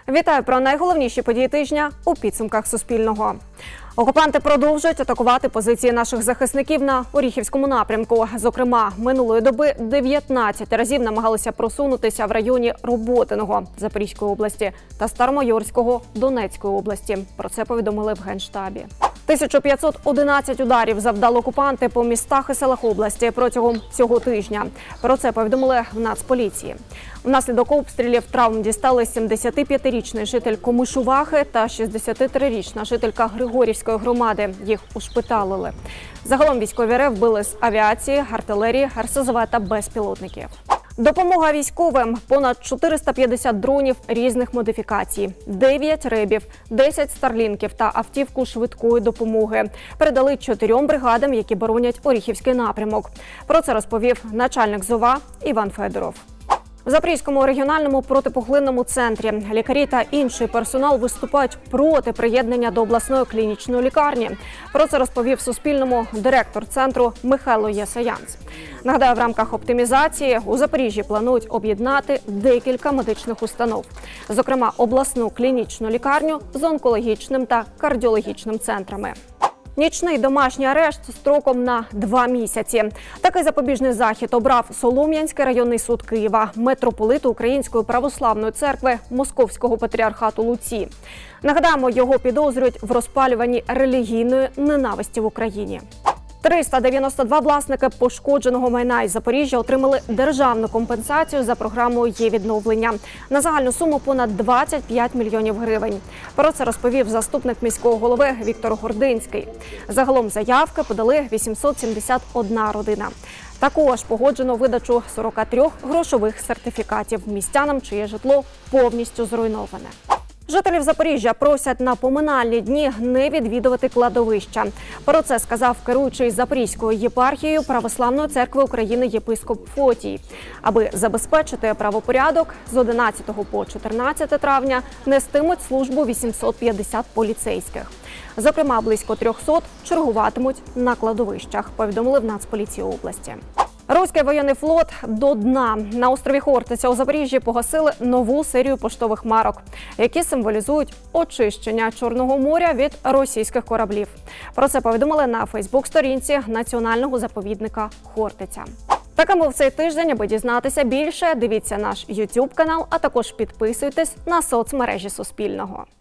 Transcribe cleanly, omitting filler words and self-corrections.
Вітаю про найголовніші події тижня у підсумках Суспільного. Окупанти продовжують атакувати позиції наших захисників на Оріхівському напрямку. Зокрема, минулої доби 19 разів намагалися просунутися в районі Роботиного Запорізької області та Старомайорського Донецької області. Про це повідомили в Генштабі. 1511 ударів завдали окупанти по містах і селах області протягом цього тижня. Про це повідомили в Нацполіції. Внаслідок обстрілів травм дістали 75-річний житель Комишувахи та 63-річна жителька Григорівської громади. Їх ушпиталили. Загалом військові РФ били з авіації, артилерії, РСЗВ та безпілотників. Допомога військовим – понад 450 дронів різних модифікацій, 9 ребів, 10 старлінків та автівку швидкої допомоги. Передали 4 бригадам, які боронять Оріхівський напрямок. Про це розповів начальник ЗОВА Іван Федоров. В Запорізькому регіональному протипухлинному центрі лікарі та інший персонал виступають проти приєднання до обласної клінічної лікарні. Про це розповів Суспільному директор центру Михайло Єсаянц. Нагадаю, в рамках оптимізації у Запоріжжі планують об'єднати декілька медичних установ. Зокрема, обласну клінічну лікарню з онкологічним та кардіологічним центрами. Нічний домашній арешт строком на 2 місяці. Такий запобіжний захід обрав Солом'янський районний суд Києва, митрополиту Української православної церкви Московського патріархату Луці. Нагадаємо, його підозрюють в розпалюванні релігійної ненависті в Україні. 392 власники пошкодженого майна із Запоріжжя отримали державну компенсацію за програмою «Є-відновлення» на загальну суму понад 25 мільйонів гривень. Про це розповів заступник міського голови Віктор Гординський. Загалом заявки подали 871 родина. Також погоджено видачу 43 грошових сертифікатів містянам, чиє житло повністю зруйноване. Жителів Запоріжжя просять на поминальні дні не відвідувати кладовища. Про це сказав керуючий Запорізькою єпархією Православної церкви України єпископ Фотій. Аби забезпечити правопорядок, з 11 по 14 травня нестимуть службу 850 поліцейських. Зокрема, близько 300 чергуватимуть на кладовищах, повідомили в Нацполіції області. Руський воєнний флот до дна. На острові Хортиця у Запоріжжі погасили нову серію поштових марок, які символізують очищення Чорного моря від російських кораблів. Про це повідомили на Фейсбук-сторінці Національного заповідника Хортиця. Таким був цей тиждень. Аби дізнатися більше, дивіться наш YouTube канал, а також підписуйтесь на соцмережі Суспільного.